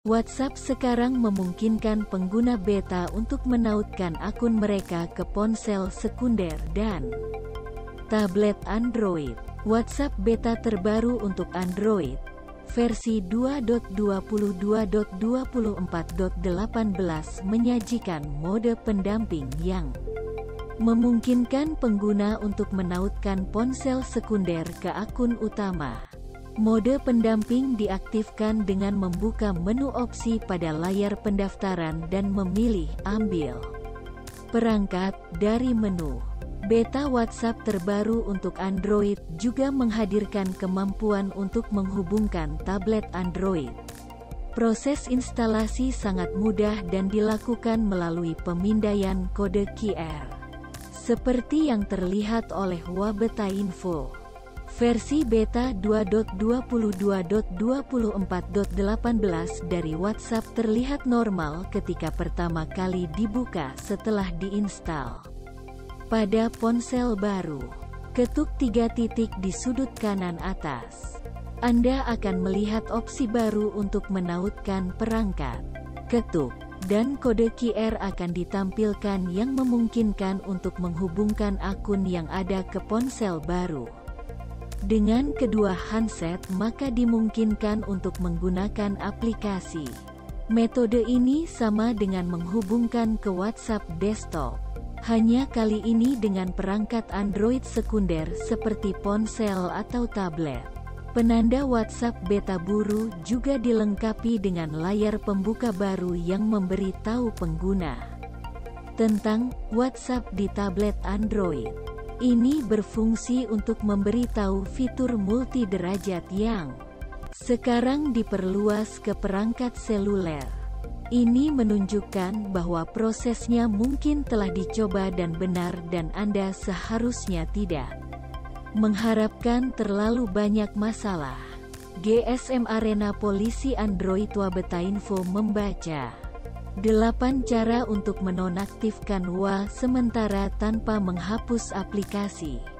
WhatsApp sekarang memungkinkan pengguna beta untuk menautkan akun mereka ke ponsel sekunder dan tablet Android. WhatsApp beta terbaru untuk Android, versi 2.22.24.18 menyajikan mode pendamping yang memungkinkan pengguna untuk menautkan ponsel sekunder ke akun utama. Mode pendamping diaktifkan dengan membuka menu opsi pada layar pendaftaran dan memilih "Ambil perangkat" dari menu. Beta WhatsApp terbaru untuk Android juga menghadirkan kemampuan untuk menghubungkan tablet Android. Proses instalasi sangat mudah dan dilakukan melalui pemindaian kode QR, seperti yang terlihat oleh Wabetainfo. Versi beta 2.22.24.18 dari WhatsApp terlihat normal ketika pertama kali dibuka setelah diinstal. Pada ponsel baru, ketuk 3 titik di sudut kanan atas. Anda akan melihat opsi baru untuk menautkan perangkat. Ketuk, dan kode QR akan ditampilkan yang memungkinkan untuk menghubungkan akun yang ada ke ponsel baru. Dengan kedua handset maka dimungkinkan untuk menggunakan aplikasi. Metode ini sama dengan menghubungkan ke WhatsApp desktop. Hanya kali ini dengan perangkat Android sekunder seperti ponsel atau tablet. Penanda WhatsApp beta baru juga dilengkapi dengan layar pembuka baru yang memberitahu pengguna tentang WhatsApp di tablet Android. Ini berfungsi untuk memberitahu fitur multi derajat yang sekarang diperluas ke perangkat seluler. Ini menunjukkan bahwa prosesnya mungkin telah dicoba dan benar dan Anda seharusnya tidak mengharapkan terlalu banyak masalah. GSM Arena Polisi Android Wabetainfo membaca 8 cara untuk menonaktifkan WA sementara tanpa menghapus aplikasi.